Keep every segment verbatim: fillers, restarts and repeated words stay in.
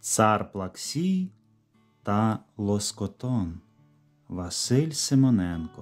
Цар Плаксій та Лоскотон. Василь Симоненко.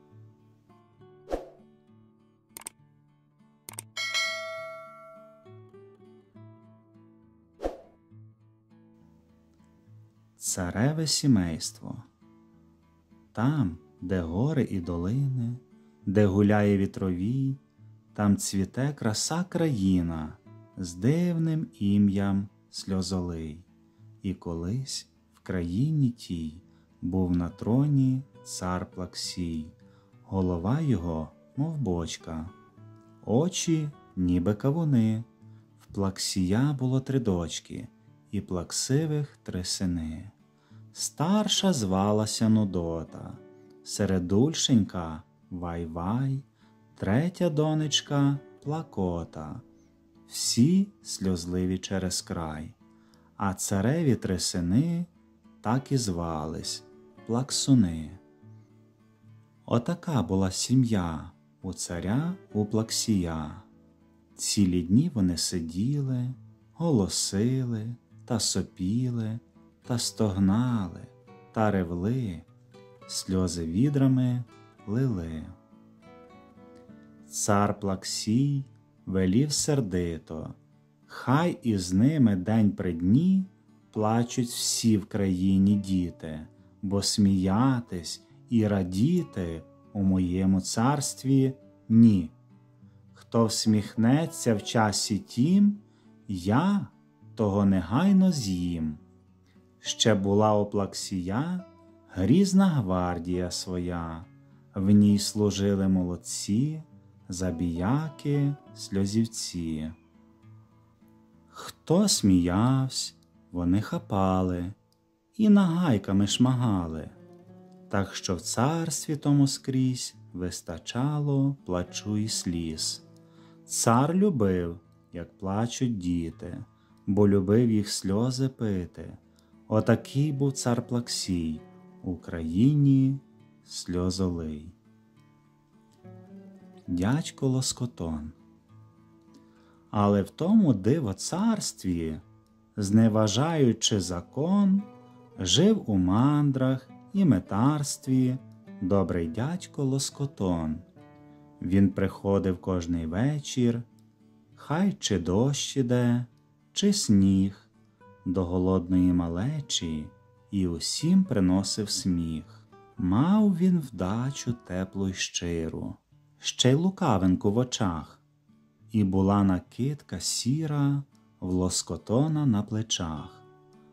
Цареве сімейство. Там, де гори і долини, де гуляє вітровій, там цвіте краса країна з дивним ім'ям Сльозолий. І колись в країні тій був на троні цар Плаксій, голова його, мов бочка, очі, ніби кавуни. В Плаксія було три дочки і плаксивих три сини. Старша звалася Нудота, середульшенька Вай-Вай, третя донечка Плакота. Всі сльозливі через край, а цареві три сини так і звались – Плаксуни. Отака була сім'я у царя у Плаксія. Цілі дні вони сиділи, голосили та сопіли, та стогнали, та ревли, сльози відрами лили. Цар Плаксій велів сердито, хай із ними день при дні плачуть всі в країні діти, бо сміятись і радіти у моєму царстві ні. Хто всміхнеться в часі тім, я того негайно з'їм. Ще була у Плаксія грізна гвардія своя, в ній служили молодці, забіяки, сльозівці. Хто сміявсь, вони хапали і нагайками шмагали, так що в царстві тому скрізь вистачало плачу і сліз. Цар любив, як плачуть діти, бо любив їх сльози пити. Отакий був цар Плаксій, у країні Сльозолий. Дядько Лоскотон. Але в тому диво царстві, зневажаючи закон, жив у мандрах і метарстві добрий дядько Лоскотон. Він приходив кожний вечір, хай чи дощ іде, чи сніг, до голодної малечі і усім приносив сміх. Мав він вдачу теплу й щиру, ще й лукавинку в очах, і була накидка сіра в Лоскотона на плечах.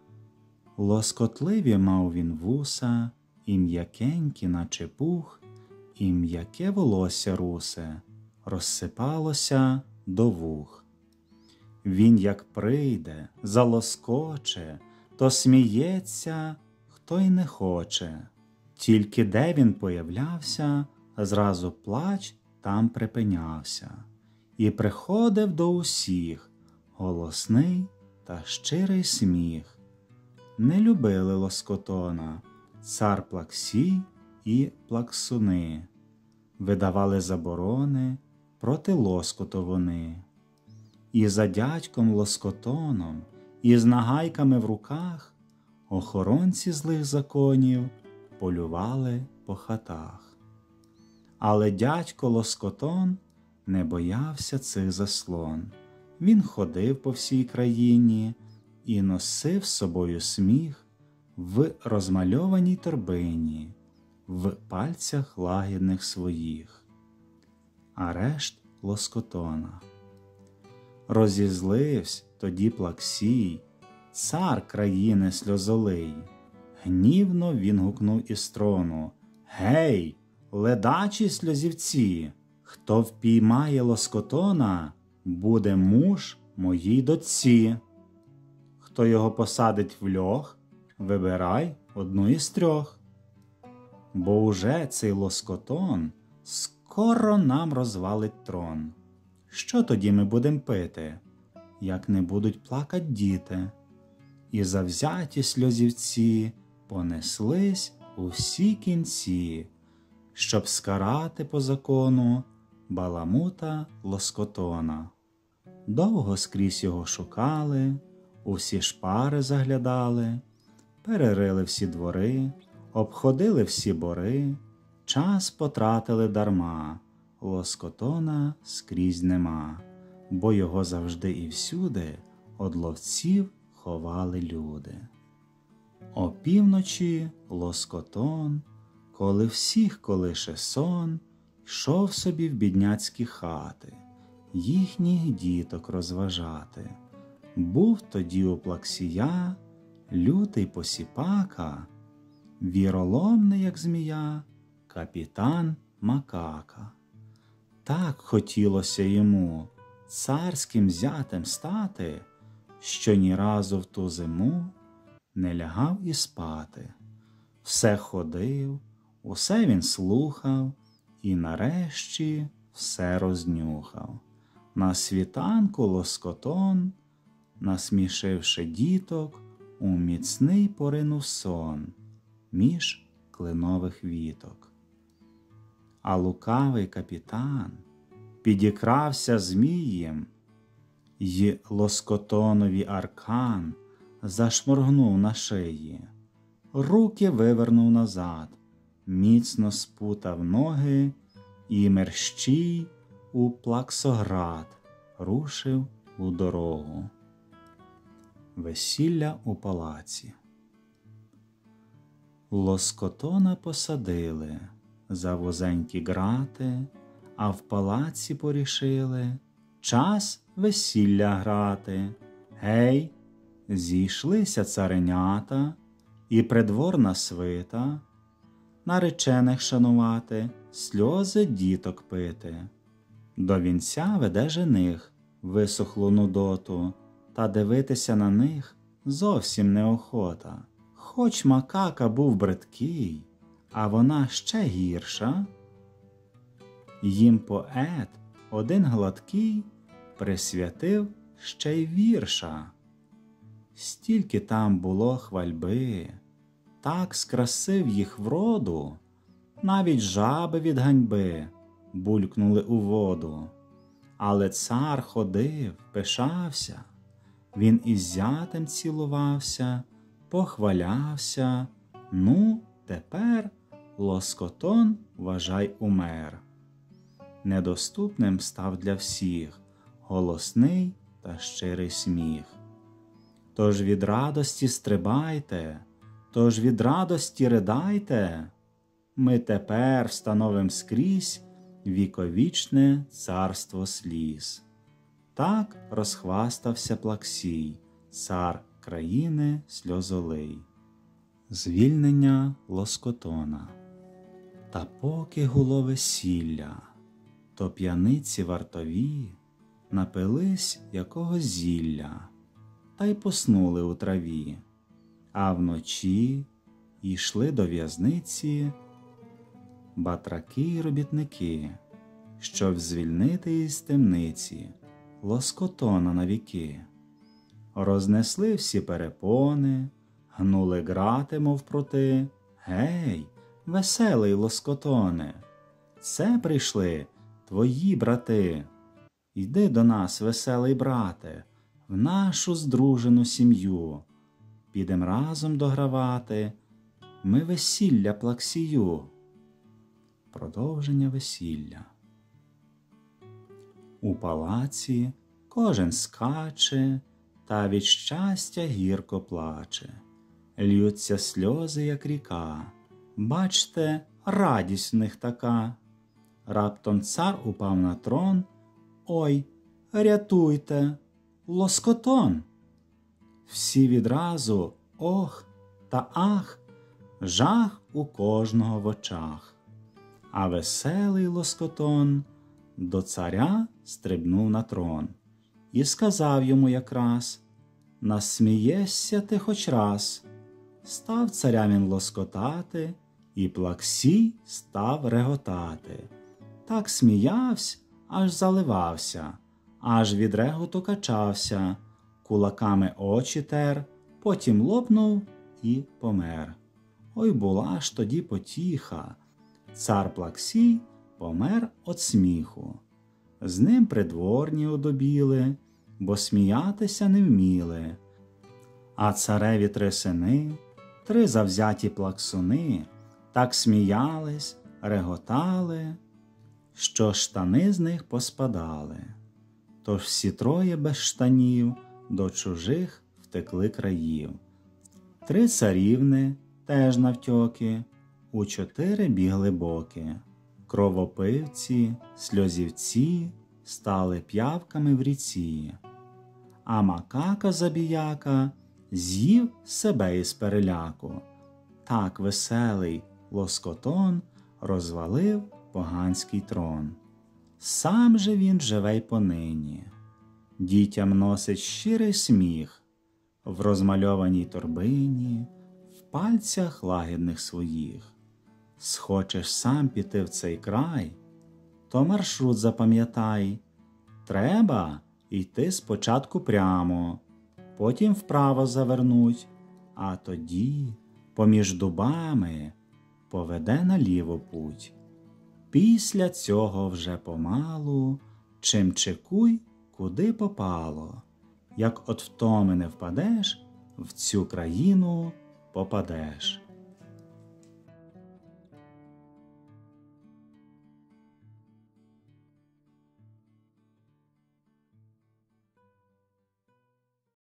Лоскотливі мав він вуса, і м'якенькі, наче пух, і м'яке волосся русе розсипалося до вух. Він як прийде, залоскоче, то сміється, хто й не хоче. Тільки де він появлявся, зразу плач там припинявся. І приходив до усіх голосний та щирий сміх. Не любили Лоскотона цар Плаксій і Плаксуни. Видавали заборони проти лоскоту вони. І за дядьком Лоскотоном, і з нагайками в руках охоронці злих законів полювали по хатах. Але дядько Лоскотон не боявся цих заслон. Він ходив по всій країні і носив з собою сміх в розмальованій торбині, в пальцях лагідних своїх. Арешт Лоскотона. Розізливсь тоді Плаксій, цар країни Сльозолий. Гнівно він гукнув із трону: «Гей, ледачі сльозівці! Хто впіймає Лоскотона, буде муж моїй дочці. Хто його посадить в льох, вибирай одну із трьох. Бо уже цей Лоскотон скоро нам розвалить трон. Що тоді ми будем пити, як не будуть плакать діти?» І завзяті сльозівці понеслись у всі кінці, щоб скарати по закону баламута Лоскотона. Довго скрізь його шукали, У всі шпари заглядали, перерили всі двори, обходили всі бори, час потратили дарма, Лоскотона скрізь нема, бо його завжди і всюди од ловців ховали люди. Опівночі Лоскотон, коли всіх колише сон, йшов собі в бідняцькі хати, їхніх діток розважати. Був тоді у Плаксія лютий посіпака, віроломний, як змія, капітан Макака. Так хотілося йому царським зятем стати, що ні разу в ту зиму не лягав і спати. Все ходив, усе він слухав і нарешті все рознюхав. На світанку Лоскотон, насмішивши діток, у міцний поринув сон між клинових віток. А лукавий капітан підікрався змієм, й Лоскотонові аркан зашморгнув на шиї, руки вивернув назад, міцно спутав ноги і мерщій у Плаксоград рушив у дорогу. Весілля у палаці. Лоскотона посадили за вузенькі грати, а в палаці порішили час весілля грати. Гей, зійшлися царенята і придворна свита, наречених шанувати, сльози діток пити. До вінця веде жених висохлу нудоту, та дивитися на них зовсім неохота. Хоч Макака був бридкий, а вона ще гірша, їм поет один гладкий присвятив ще й вірша. Стільки там було хвальби, так скрасив їх вроду, навіть жаби від ганьби булькнули у воду. Але цар ходив, пишався, він із зятем цілувався, похвалявся, ну, тепер Лоскотон, вважай, умер. Недоступним став для всіх голосний та щирий сміх. Тож від радості стрибайте, тож від радості ридайте, ми тепер встановим скрізь віковічне царство сліз. Так розхвастався Плаксій, цар країни сльозолий. Звільнення Лоскотона. Та поки гуло весілля, то п'яниці вартові напились якогось зілля та й поснули у траві, а вночі йшли до в'язниці батраки й робітники, щоб звільнити із темниці Лоскотона навіки. Рознесли всі перепони, гнули грати, мов прути. Гей, веселий Лоскотоне, це прийшли твої брати. Йди до нас, веселий брате, в нашу здружену сім'ю. Підем разом догравати ми весілля Плаксію. Продовження весілля. У палаці кожен скаче, та від щастя гірко плаче. Льються сльози, як ріка, бачте, радість в них така. Раптом цар упав на трон, ой, рятуйте, Лоскотон! Всі відразу ох та ах, жах у кожного в очах. А веселий Лоскотон до царя стрибнув на трон і сказав йому якраз: насмієшся ти хоч раз. Став царя він лоскотати, і Плаксій став реготати. Так сміявсь, аж заливався, аж від реготу качався, кулаками очі тер, потім лопнув і помер. Ой, була ж тоді потіха, цар Плаксій помер от сміху. З ним придворні одобіли, бо сміятися не вміли. А цареві три сини, три завзяті плаксуни, так сміялись, реготали, що штани з них поспадали. Тож всі троє без штанів до чужих втекли країв. Три царівни теж навтьоки, у чотири бігли боки. Кровопивці, сльозівці стали п'явками в ріці. А макака забіяка з'їв себе із переляку. Так веселий Лоскотон розвалив поганський трон. Сам же він живе й понині. Дітям носить щирий сміх в розмальованій торбині, в пальцях лагідних своїх. Схочеш сам піти в цей край, то маршрут запам'ятай. Треба йти спочатку прямо, потім вправо завернуть, а тоді поміж дубами поведе наліво путь. Після цього вже помалу чимчикуй, куди попало. Як от втоми не впадеш, в цю країну попадеш.